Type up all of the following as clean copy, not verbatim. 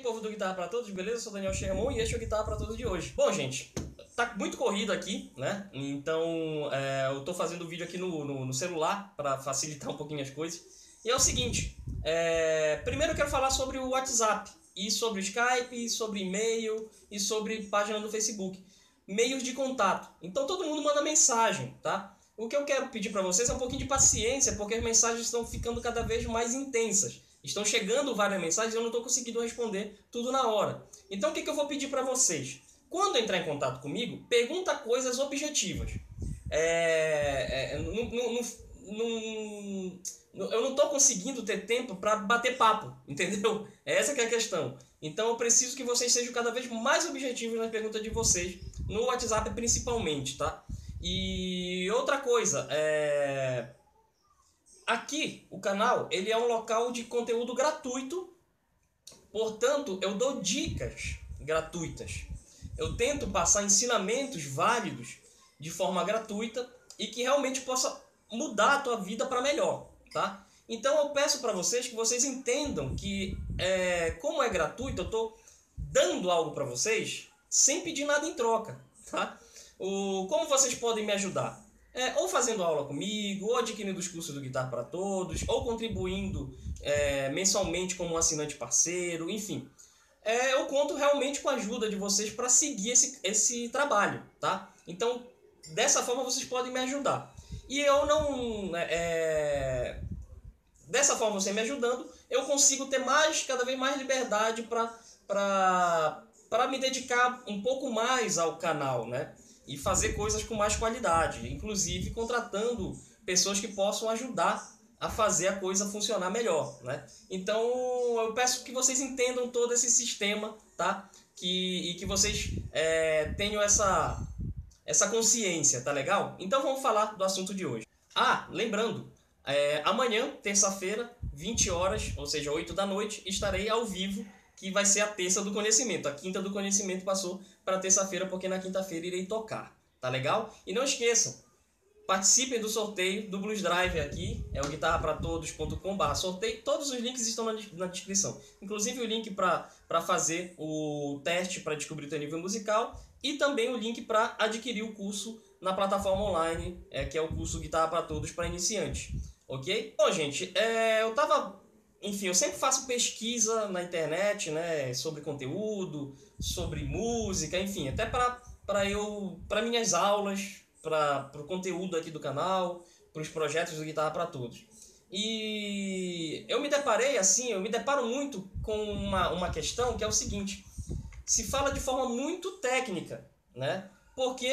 povo do Guitarra Pra Todos, beleza? Eu sou o Daniel Sherman e este é o Guitarra Pra Todos de hoje. Bom, gente, tá muito corrido aqui, né? Então, eu tô fazendo o vídeo aqui no celular para facilitar um pouquinho as coisas. E é o seguinte, primeiro eu quero falar sobre o WhatsApp, e sobre o Skype, e sobre e-mail, e sobre página do Facebook. Meios de contato. Então todo mundo manda mensagem, tá? O que eu quero pedir para vocês é um pouquinho de paciência, porque as mensagens estão ficando cada vez mais intensas. Estão chegando várias mensagens e eu não estou conseguindo responder tudo na hora. Então o que eu vou pedir para vocês? Quando entrar em contato comigo, pergunta coisas objetivas. Eu não estou conseguindo ter tempo para bater papo, entendeu? Essa que é a questão. Então eu preciso que vocês sejam cada vez mais objetivos nas perguntas de vocês, no WhatsApp principalmente, tá? E outra coisa, aqui o canal ele é um local de conteúdo gratuito, portanto eu dou dicas gratuitas. Eu tento passar ensinamentos válidos de forma gratuita e que realmente possa mudar a tua vida para melhor, tá? Então eu peço para vocês que vocês entendam que como é gratuito, eu estou dando algo para vocês sem pedir nada em troca, tá? Como vocês podem me ajudar? Ou fazendo aula comigo, ou adquirindo os cursos do Guitarra para Todos, ou contribuindo mensalmente como um assinante parceiro, enfim. Eu conto realmente com a ajuda de vocês para seguir esse trabalho, tá? Então, dessa forma vocês podem me ajudar. E eu não... dessa forma, você me ajudando, eu consigo ter cada vez mais liberdade para me dedicar um pouco mais ao canal, né? E fazer coisas com mais qualidade, inclusive contratando pessoas que possam ajudar a fazer a coisa funcionar melhor, né? Então eu peço que vocês entendam todo esse sistema, tá? E que vocês tenham essa consciência, tá legal? Então vamos falar do assunto de hoje. Lembrando, amanhã, terça-feira, 20 horas, ou seja, 8 da noite, estarei ao vivo, que vai ser a terça do conhecimento. A quinta do conhecimento passou para terça-feira, porque na quinta-feira irei tocar, tá legal? E não esqueçam, participem do sorteio do Blues Drive aqui, é o guitarrapratodos.com/sorteio. Todos os links estão na descrição, inclusive o link para fazer o teste para descobrir o teu nível musical e também o link para adquirir o curso na plataforma online, que é o curso Guitarra para Todos para iniciantes, ok? Bom, gente, eu sempre faço pesquisa na internet, né, sobre conteúdo, sobre música, enfim, até para minhas aulas, para o conteúdo aqui do canal, para os projetos do Guitarra para Todos. E eu me deparo muito com uma questão que é o seguinte: se fala de forma muito técnica, né? Porque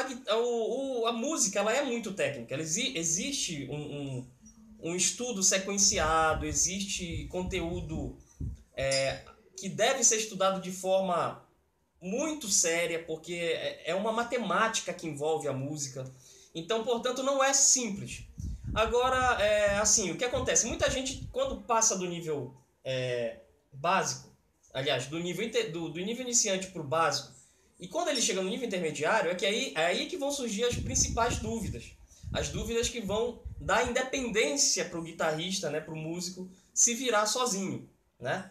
a música ela é muito técnica, existe um estudo sequenciado, existe conteúdo que deve ser estudado de forma muito séria, porque é uma matemática que envolve a música. Então, portanto, não é simples. Agora, o que acontece? Muita gente, quando passa do nível básico, aliás, do nível iniciante para o básico, e quando ele chega no nível intermediário, é aí que vão surgir as principais dúvidas. As dúvidas que vão dar independência para o guitarrista, né, para o músico, se virar sozinho, né?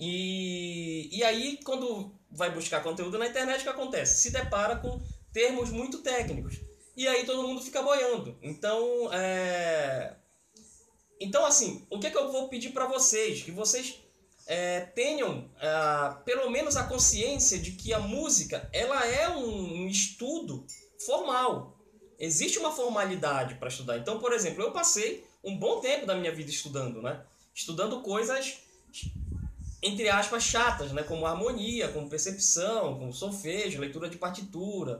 E aí, quando vai buscar conteúdo na internet, o que acontece? Se depara com termos muito técnicos. E aí todo mundo fica boiando. Então, assim, o que eu vou pedir para vocês? Que vocês tenham pelo menos a consciência de que a música ela é um estudo formal. Existe uma formalidade para estudar. Então, por exemplo, eu passei um bom tempo da minha vida estudando, né? Estudando coisas, entre aspas, chatas, né? Como harmonia, como percepção, como solfejo, leitura de partitura,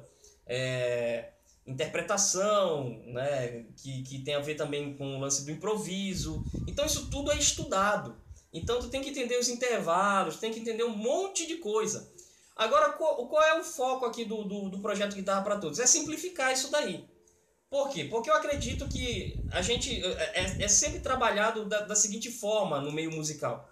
interpretação, né? Que tem a ver também com o lance do improviso. Então isso tudo é estudado. Então tu tem que entender os intervalos, tem que entender um monte de coisa. Agora, qual é o foco aqui do projeto Guitarra para Todos? É simplificar isso daí. Por quê? Porque eu acredito que a gente é sempre trabalhado da seguinte forma no meio musical.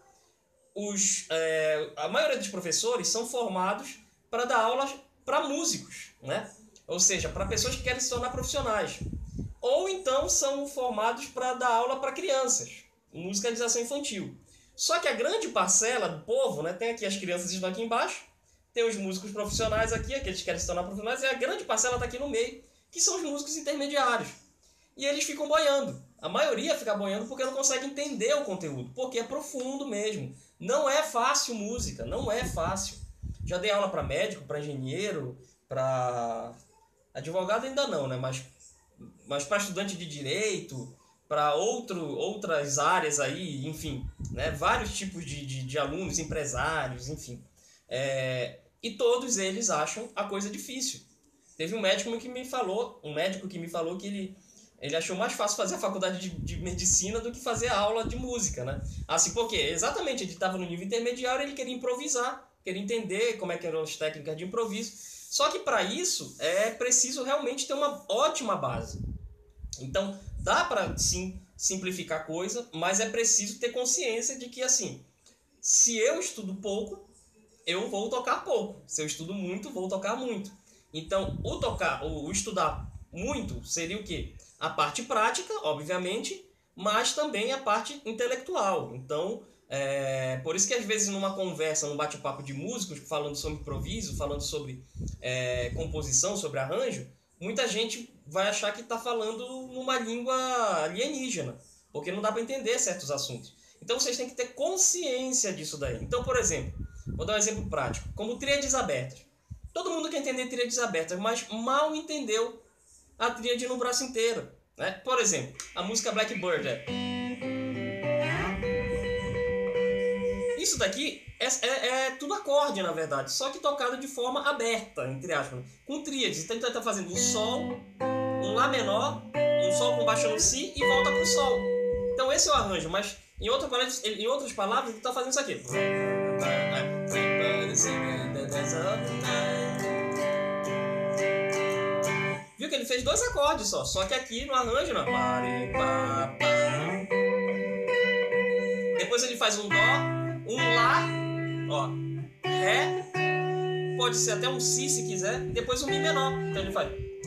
A maioria dos professores são formados para dar aulas para músicos, né? Ou seja, para pessoas que querem se tornar profissionais. Ou então são formados para dar aula para crianças, musicalização infantil. Só que a grande parcela do povo, né, tem aqui as crianças estão aqui embaixo, tem os músicos profissionais aqui, aqueles que querem se tornar profissionais, e a grande parcela está aqui no meio, que são os músicos intermediários. E eles ficam boiando. A maioria fica boiando porque não consegue entender o conteúdo, porque é profundo mesmo. Não é fácil música, não é fácil. Já dei aula para médico, para engenheiro, para advogado ainda não, né? Mas para estudante de direito, para outras áreas aí, enfim, né? Vários tipos de alunos, empresários, enfim. E todos eles acham a coisa difícil. Teve um médico que me falou que ele achou mais fácil fazer a faculdade de medicina do que fazer a aula de música, né? Assim, porque exatamente, ele estava no nível intermediário, ele queria improvisar, queria entender como é que eram as técnicas de improviso. Só que para isso é preciso realmente ter uma ótima base. Então, dá para sim simplificar a coisa, mas é preciso ter consciência de que, assim, se eu estudo pouco, eu vou tocar pouco. Se eu estudo muito, vou tocar muito. Então, o estudar muito seria o quê? A parte prática, obviamente, mas também a parte intelectual. Então, por isso que às vezes numa conversa, num bate-papo de músicos, falando sobre improviso, falando sobre composição, sobre arranjo, muita gente vai achar que está falando numa língua alienígena, porque não dá para entender certos assuntos. Então vocês têm que ter consciência disso daí. Então, por exemplo, vou dar um exemplo prático, como tríades abertas. Todo mundo quer entender tríades abertas, mas mal entendeu a tríade no braço inteiro, né? Por exemplo, a música Blackbird isso daqui é tudo acorde, na verdade, só que tocado de forma aberta, entre aspas, com tríades. Então ele está fazendo um Sol, um Lá menor, um Sol com baixa no Si e volta para o Sol. Então esse é o arranjo, mas em outras palavras ele está fazendo isso aqui. Viu que ele fez 2 acordes só que aqui no arranjo não. Depois ele faz um Dó, um Lá, ó, Ré, pode ser até um Si se quiser, e depois um Mi menor. Então ele faz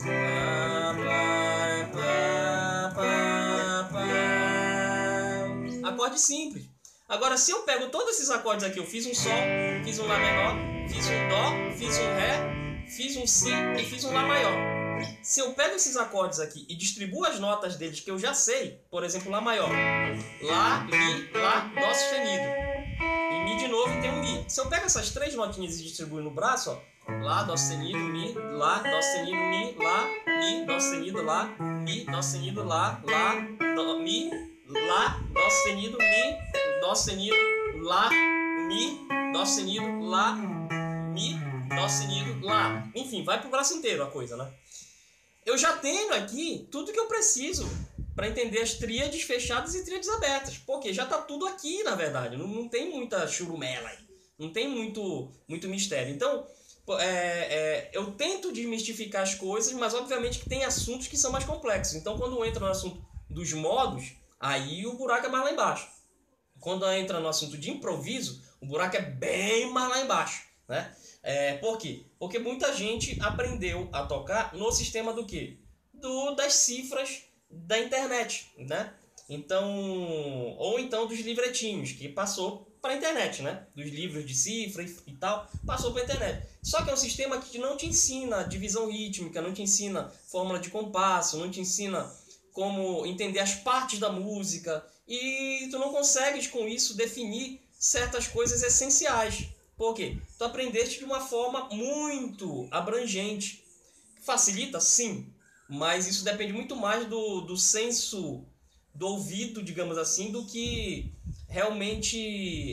acorde simples. Agora, se eu pego todos esses acordes aqui, eu fiz um Sol, fiz um Lá menor, fiz um Dó, fiz um Ré, fiz um Si e fiz um Lá maior. Se eu pego esses acordes aqui e distribuo as notas deles que eu já sei, por exemplo, Lá maior, Lá, Mi, Lá, Dó sustenido, e Mi de novo e tem um Mi. Se eu pego essas 3 notinhas e distribuo no braço, ó, Lá, Dó sustenido, Mi, Lá, Dó sustenido, Mi, Lá, Mi, Dó sustenido, Lá, Mi, Dó sustenido, Lá, Dó, Mi, Lá, Dó sustenido, Mi, Dó sustenido, Lá, Mi, Dó sustenido, Lá, Mi, Dó sustenido, Lá. Enfim, vai pro braço inteiro a coisa, né? Eu já tenho aqui tudo que eu preciso para entender as tríades fechadas e tríades abertas. Porque já está tudo aqui, na verdade. Não tem muita churumela aí. Não tem muito mistério. Então, eu tento desmistificar as coisas, mas obviamente que tem assuntos que são mais complexos. Então, quando entra no assunto dos modos, aí o buraco é mais lá embaixo. Quando entra no assunto de improviso, o buraco é bem mais lá embaixo, né? Por quê? Porque muita gente aprendeu a tocar no sistema do quê? Das cifras da internet, né? Então, ou então dos livretinhos, que passou para a internet, né? Dos livros de cifra e tal, passou para a internet. Só que é um sistema que não te ensina divisão rítmica, não te ensina fórmula de compasso, não te ensina como entender as partes da música, e tu não consegues com isso definir certas coisas essenciais. Por quê? Tu aprendeste de uma forma muito abrangente. Facilita? Sim. Mas isso depende muito mais do senso do ouvido, digamos assim, do que realmente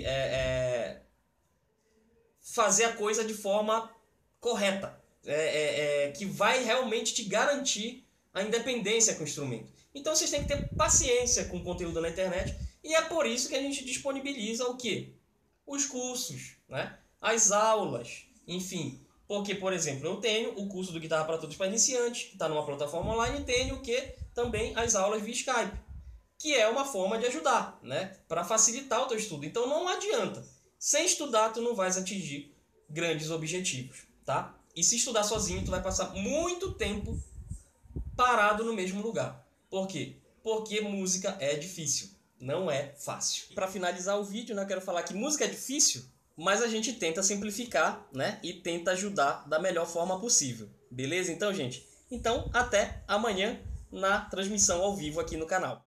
fazer a coisa de forma correta. Que vai realmente te garantir a independência com o instrumento. Então vocês têm que ter paciência com o conteúdo na internet. E é por isso que a gente disponibiliza o quê? Os cursos, né? As aulas, enfim. Porque, por exemplo, eu tenho o curso do Guitarra para Todos para Iniciantes, que está numa plataforma online, e tenho também as aulas via Skype, que é uma forma de ajudar, né? Para facilitar o teu estudo. Então não adianta. Sem estudar, tu não vais atingir grandes objetivos, tá? E se estudar sozinho, tu vai passar muito tempo parado no mesmo lugar. Por quê? Porque música é difícil. Não é fácil. Para finalizar o vídeo, né, eu quero falar que música é difícil, mas a gente tenta simplificar, né, e tenta ajudar da melhor forma possível. Beleza? Então, gente, até amanhã na transmissão ao vivo aqui no canal.